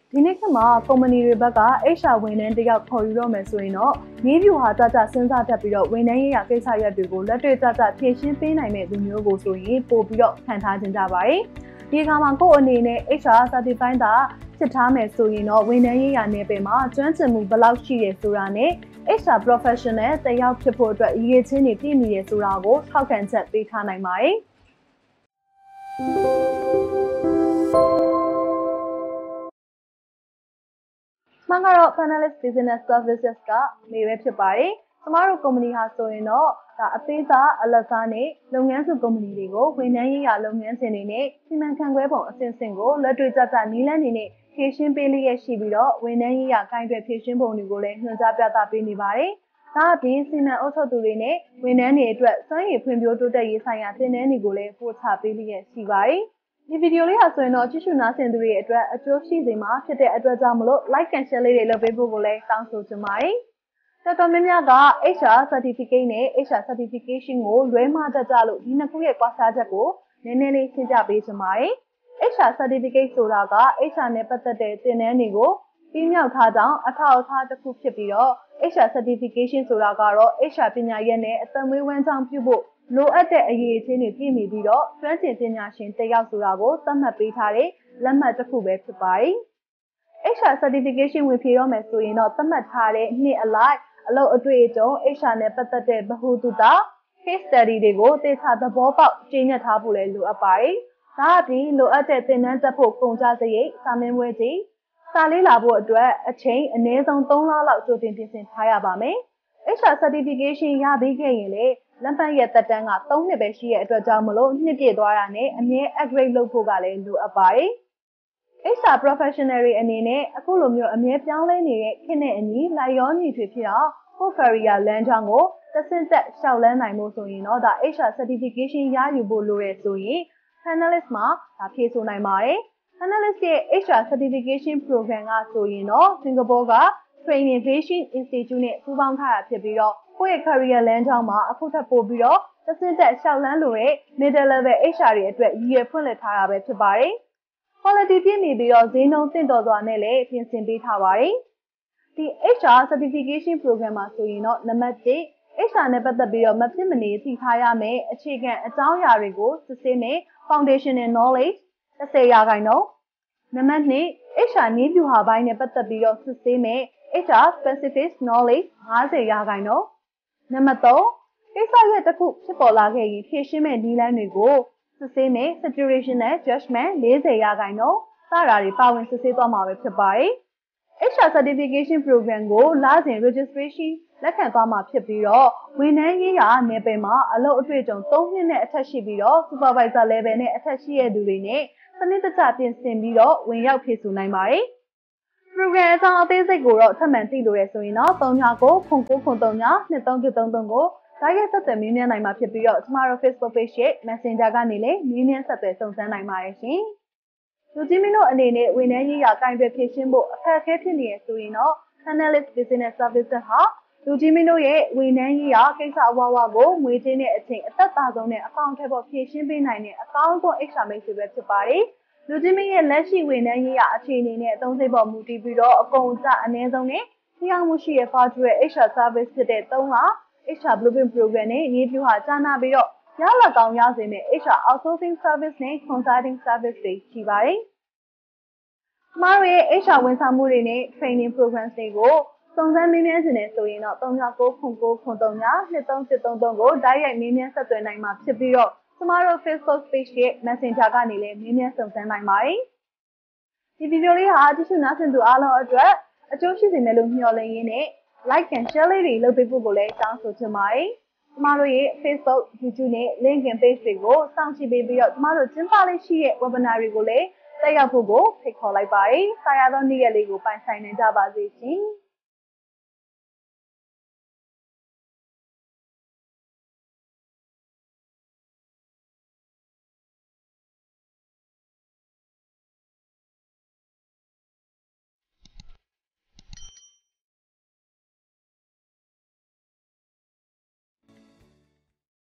ဒီနေ့ကမှကုမ္ပဏီတွေဘက်က HR ဝန်ထမ်းတယောက်ခေါ်ယူတော့မယ်ဆိုရင်တော့နည်းဗျူဟာကြကြစဉ်းစားတတ်ပြီးတော့ဝန်ထမ်းရေးရာကိစ္စရပ်တွေကိုလက်တွေ့ကြကြဖြေရှင်းပေးနိုင်တဲ့လူမျိုးကိုဆိုရင်ပို့ပြီးတော့ခံထားခြင်းကြပါတယ်။ဒီအခါမှာကိုယ့်အနေနဲ့ HR certified တာဖြစ်ထားမယ်ဆိုရင်တော့ဝန်ထမ်းရေးရာနယ်ပယ်မှာကျွမ်းကျင်မှုဘယ်လောက်ရှိတယ်ဆိုတာနဲ့ HR professional တယောက်ဖြစ်ဖို့အတွက်ရည်ရွယ်ချက်တွေပြည့်မီတယ်ဆိုတာကိုထောက်ခံချက်ပေးထားနိုင်ပါတယ်။မှန်ကတော့ Panellist Business Services ကမေပဲဖြစ်ပါတယ်။ကျမတို့ကုမ္ပဏီဟာဆိုရင်တော့ဒါအသေးစားအလတ်စားနဲ့လုပ်ငန်းစုကုမ္ပဏီတွေကိုဝန်ထမ်းရေးရာလုပ်ငန်းစဉ်တွေနဲ့စီမံခန့်ခွဲပုံအဆင့်ဆင့်ကိုလက်တွေ့ကျကျနည်းလမ်းတွေနဲ့ဖြည့်ရှင်းပေးလျက်ရှိပြီးတော့ဝန်ထမ်းရေးရာကိုင်တွယ်ဖြည့်ရှင်းပုံတွေကိုလည်းညွှန်ကြားပြသပေးနေပါတယ်။ဒါအပြင်စီမံအုပ်ချုပ်သူတွေနဲ့ဝန်ထမ်းတွေအတွက်စွမ်းရည်ဖွံ့ဖြိုးတိုးတက်ရေးဆိုင်ရာသင်တန်းတွေကိုလည်းပို့ချပေးလျက်ရှိပါတယ်။ဒီဗီဒီယိုလေးဟာဆိုရင်တော့ကြည့်ရှုနားဆင်သူတွေအတွက်အကျိုးရှိစေမှာဖြစ်တဲ့အတွက်ကြောင့်မလို့ like and share လေးတွေလုပ်ပေးဖို့ကိုလည်းတောင်းဆိုချင်ပါတယ်။တော်တော်များများက HR certificate နဲ့ HR certification ကိုလွဲမှားတတ်ကြလို့ဒီနှစ်ခုရဲ့ကွာခြားချက်ကိုနည်းနည်းလေးရှင်းပြပေးချင်ပါတယ်။ HR certificate ဆိုတာက HR နဲ့ပတ်သက်တဲ့သင်တန်းတွေကိုပြီးမြောက်ထားကြောင်းအထောက်အထားတစ်ခုဖြစ်ပြီးတော့ HR certification ဆိုတာကတော့ HR ပညာရပ်နဲ့အသက်မွေးဝမ်းကြောင်းပြုဖို့လိုအပ်တဲ့အရေးအချင်းတွေပြည့်မီပြီးတော့ကျွမ်းကျင်ပညာရှင်တစ်ယောက်ဆိုတာကိုသတ်မှတ်ပေးထားတဲ့လက်မှတ်တစ်ခုပဲဖြစ်ပါတယ်။ HR certification ဝင်ဖြေတော့မယ်ဆိုရင်တော့သတ်မှတ်ထားတဲ့နှစ်အလိုက်အလုပ်အတွေ့အကြုံ HR နဲ့ပတ်သက်တဲ့ဗဟုသုတ case study တွေကိုသေချာသဘောပေါက်ကျင့်ကြံထားဖို့လည်းလိုအပ်ပါတယ်။ဒါအပြင်လိုအပ်တဲ့သင်တန်းတက်ဖို့ကုန်ကျစရိတ်စာမင်းပွဲကြီးစာလေးလာဖို့အတွက်အချိန်အနည်းဆုံး3လလောက်ကြိုတင်ပြင်ဆင်ထားရပါမယ်။ HR certification ရပြီးခဲ့ရင်လေလက်မှတ်ရဲ့သက်တမ်းက3နှစ်ပဲရှိတဲ့အတွက်ကြောင့်မလို့နှစ်ပြည့်သွားတာနဲ့အမြဲ upgrade လုပ်ဖို့ကလည်းလိုအပ်ပါတယ်။ HR professional တွေအနေနဲ့အခုလိုမျိုးအမြဲပြောင်းလဲနေတဲ့ခေတ်နဲ့အညီလိုက်ရောညီထွေဖြစ်အောင်ကိုယ့် career လမ်းကြောင်းကိုတစ်ဆင့်တက်လျှောက်လန်းနိုင်ဖို့ဆိုရင်တော့ဒါ HR certification ရယူဖို့လိုရဆိုရင် Panellist မှာဒါဖြေဆိုနိုင်ပါတယ်။ Panellist ရဲ့ HR certification program ကဆိုရင်တော့စင်ကာပူက Training Institute နဲ့ပူးပေါင်းထားတာဖြစ်ပြီးတော့ကိုယ့်ရဲ့ career လမ်းကြောင်းမှာအခုထပ်ပို့ပြီးတော့တစ်ဆင့်တက်လျှောက်လန်းလိုတဲ့ middle level HR တွေအတွက်ရည်ရွယ်ဖွင့်လှစ်ထားတာပဲဖြစ်ပါတယ်။ quality ပြည့်မီပြီးတော့ဈေးနှုန်းသင့်တော်စွာနဲ့လည်းပြင်ဆင်ပေးထားပါတယ်။ဒီ HR certification program မှာဆိုရင်တော့နံပါတ်1 HR နဲ့ပတ်သက်ပြီးတော့မဖြစ်မနေသိထားရမယ့်အခြေခံအကြောင်းအရာတွေကိုစစ်ဆေးမယ် foundational knowledge 10%နံပါတ်2 HR နည်းဗျူဟာပိုင်းနဲ့ပတ်သက်ပြီးတော့စစ်ဆေးမယ် HR specific knowledge 50%နံပါတ်3ကိစ္စရပ်တစ်ခုဖြစ်ပေါ်လာခဲ့ရင်ဖြေရှင်းမဲ့နည်းလမ်းတွေကိုစစ်ဆေးမယ် situational judgment 40%စတာတွေပါဝင်စစ်ဆေးသွားမှာပဲဖြစ်ပါတယ်။ HR certification program ကိုလစဉ် registration လက်ခံသွားမှာဖြစ်ပြီးတော့ဝန်ထမ်းရေးရာနယ်ပယ်မှာအလုပ်အတွေ့အကြုံ3နှစ်နဲ့အထက်ရှိပြီးတော့ supervisor level နဲ့အထက်ရှိတဲ့သူတွေနဲ့စနစ်တကျပြင်ဆင်ပြီးတော့ဝင်ရောက်ဖြည့်ဆိုနိုင်ပါတယ်။ program အကြောင်းအသေးစိတ်ကိုတော့ထပ်မံသိလို့ရဆိုရင်တော့3993392333ကိုတိုက်ရိုက်ဆက်သွယ်မေးမြန်းနိုင်မှာဖြစ်ပြီးတော့ကျမတို့ Facebook page ရဲ့ Messenger ကနေလည်းမေးမြန်းဆက်သွယ်စုံစမ်းနိုင်ပါတယ်ရှင်။လူကြီးမင်းတို့အနေနဲ့ဝန်ထမ်းရေးရာကိုင်တွယ်ဖြည့်ရှင်းဖို့အခက်အခဲဖြစ်နေရဆိုရင်တော့ Panellist Business Services ဟာလူကြီးမင်းတို့ရဲ့ဝန်ထမ်းရေးရာကိစ္စအဝဝကိုငွေကြေးနဲ့အချိန်အသက်သာဆုံးနဲ့အကောင့်ထဲပေါ်ဖြည့်ရှင်းပေးနိုင်တဲ့အကောင်းဆုံး HR မိတ်ဆွေပဲဖြစ်ပါတယ်။လူကြီးမင်းရဲ့လက်ရှိဝန်ထမ်းရေးရာအခြေအနေနဲ့အသုံးစိတ်ပေါ်မူတည်ပြီးတော့အကုန်အကျအနည်းဆုံးနဲ့ထိရောက်မှုရှိတဲ့ virtual HR service ဖြစ်တဲ့3လHR Blueprint Program နဲ့ရေးပြဟာကြားနာပြီးတော့ရလကောင်းရစေမယ့် HR Outsourcing Service နဲ့ Consulting Service တွေရှိပါတယ်။ကျမတို့ရဲ့ HR ဝန်ဆောင်မှုတွေနဲ့ Training Programs တွေကိုစုံစမ်းမေးမြန်းခြင်းနဲ့ဆိုရင်တော့3999932333ကိုတိုက်ရိုက်မေးမြန်းဆက်သွယ်နိုင်မှာဖြစ်ပြီးတော့ကျမတို့ Facebook page ရဲ့ Messenger ကနေလည်းမေးမြန်းစုံစမ်းနိုင်ပါတယ်။ဒီဗီဒီယိုလေးဟာကြည့်ရှုနားဆင်သူအားလုံးအတွက်အကျိုးရှိစေမယ်လို့မျှော်လင့်ရင်းနဲ့ like and share လေးတွေလုပ်ပေးဖို့ကိုလည်းတောင်းဆိုချင်ပါတယ်။ကျမတို့ရဲ့ Facebook, YouTube နဲ့ LinkedIn page တွေကိုစောင့်ကြည့်ပေးပြီးတော့ကျမတို့ကျင်းပလေးရှိတဲ့ webinar တွေကိုလည်းတက်ရောက်ဖို့ကိုဖိတ်ခေါ်လိုက်ပါတယ်။စာရသောနေ့ရက်လေးကိုပိုင်ဆိုင်နိုင်ကြပါစေရှင်။